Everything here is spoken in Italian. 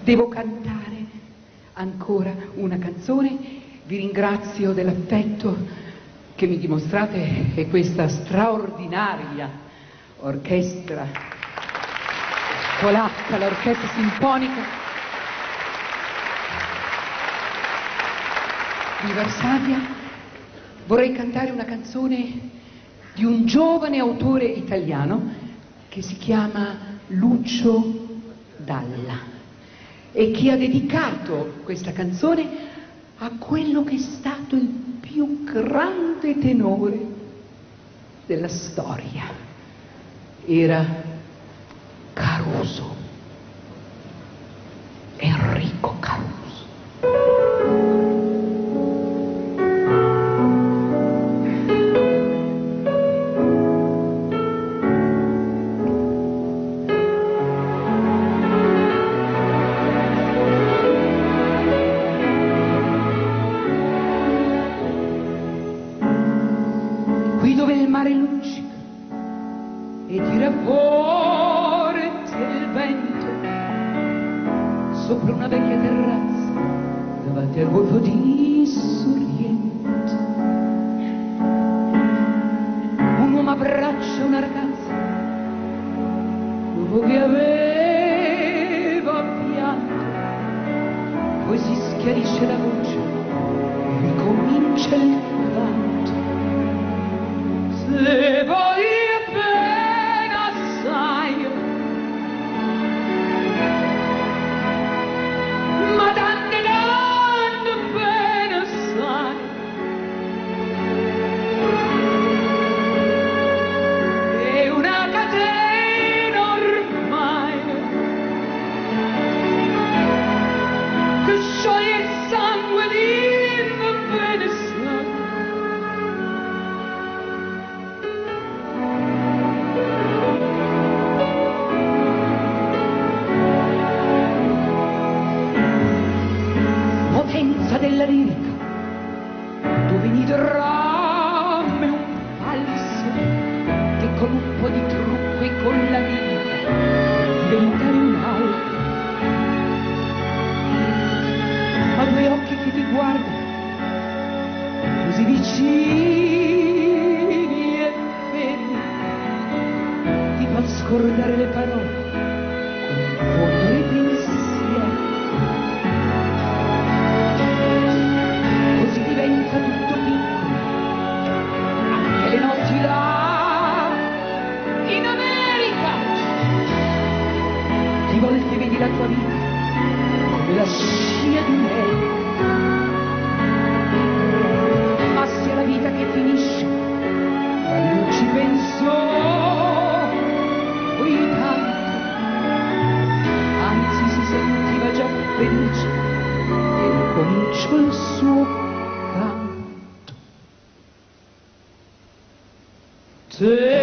devo cantare ancora una canzone. Vi ringrazio dell'affetto che mi dimostrate e questa straordinaria orchestra polacca, l'orchestra sinfonica di Varsavia. Vorrei cantare una canzone di un giovane autore italiano che si chiama Lucio Dalla e che ha dedicato questa canzone a quello che è stato il più grande tenore della storia. Era Caruso, Enrico Caruso. Qui dove il mare luccica e tira forte il vento sopra una vecchia terrazza davanti al golfo di Sorrento, un uomo abbraccia una ragazza dopo che aveva pianto, poi si schiarisce la voce e ricomincia il canto. Se vuoi bene assai, ma tante bene assai, è una catena ormai che scioglie il sangue di bene assai. Della lirica, dove nido rame un falso che con un po' di trucco e con la vita diventare un altro. Ha due occhi che ti guardano così vicini e fermi, ti fa scordare le parole, confondere i pensieri. Diventa tutto piccolo, anche le notti là in America. Di volte vedi la tua vita come la scia di lei, ma sia la vita che finisce, ma io non ci penso poi tanto, anzi si sentiva già felice e cominciò il suo canto.